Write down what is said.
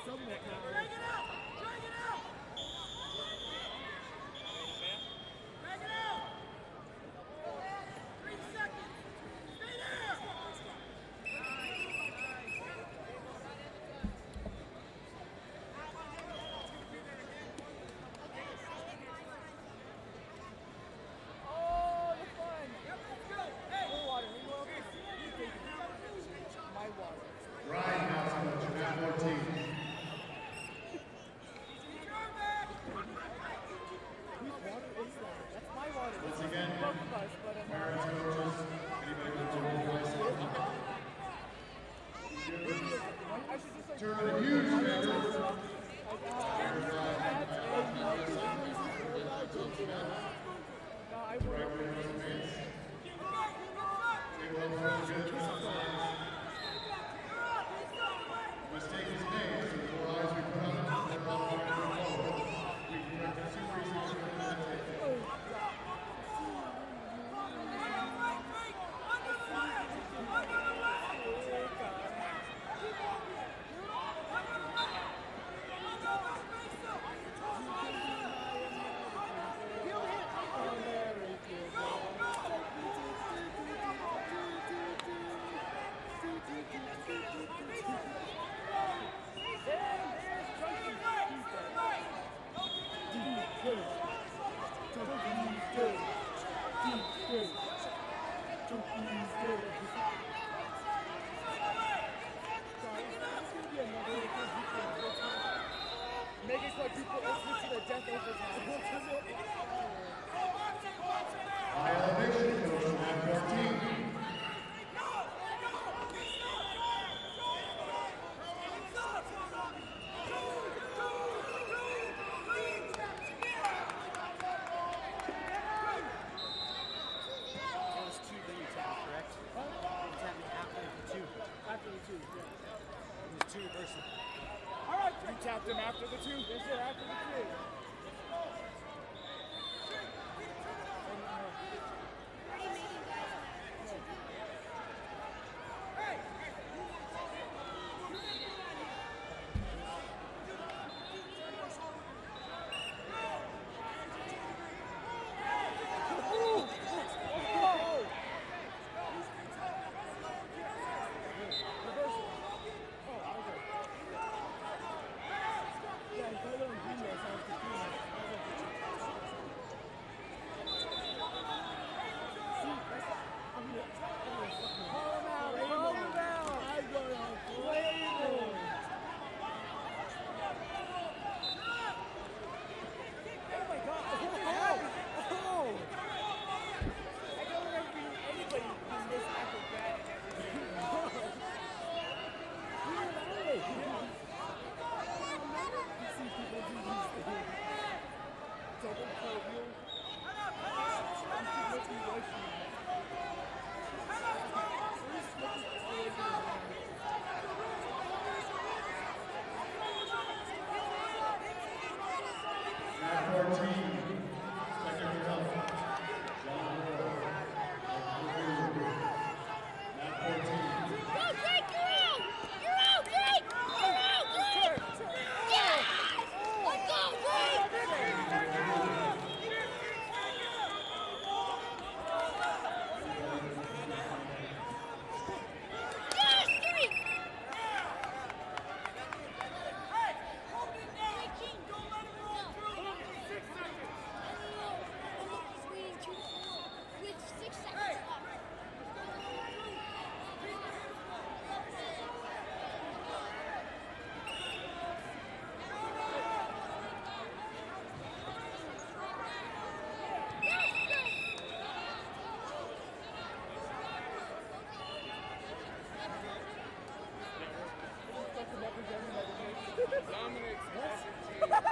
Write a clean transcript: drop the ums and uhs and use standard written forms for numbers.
somewhat now. Drag it out! Drag it out! Drag it out! 3 seconds! Stay there! Oh, the fun! Yep, let's go! Hey! More water, any more? My water. Ryan now coach, mat 14. Whose water is that? That's my water. Once again, Both of us, but parents, coaches, anybody with a tournament license. I should just like Tournament huge favor. No, I won't. Mistake is made, so the more eyes we put on it, the more we correct the 2 reasons you have to take. Make it like people listen to the death overs now. High elevation coach, mat 14. After the 2, yeah. It was 2 versus. All right, you tapped him after the 2. Yes, sir, after the 2. Mat 14. Second health. John Moore. Mat 14. Go, Drake, you're out! You're out, Drake! You're out, Drake! Yes! Let's go, Drake! Yes, Drake! Hey! Hold it down! Don't let him roll through! 6 seconds! With 6 seconds left. Dominic's